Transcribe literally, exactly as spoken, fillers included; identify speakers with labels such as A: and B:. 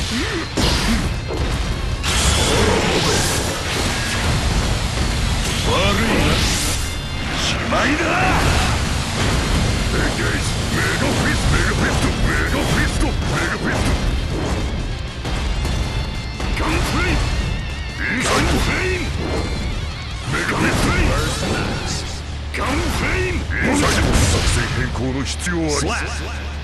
A: 悪いな。しまいだ。エンゲージ。メガフィスト、メガフィスト、メガフィスト、メガフィスト。ガンフレイム。ガンフレイム。メガフィスト。ガンフレイム。作戦変更の必要あり。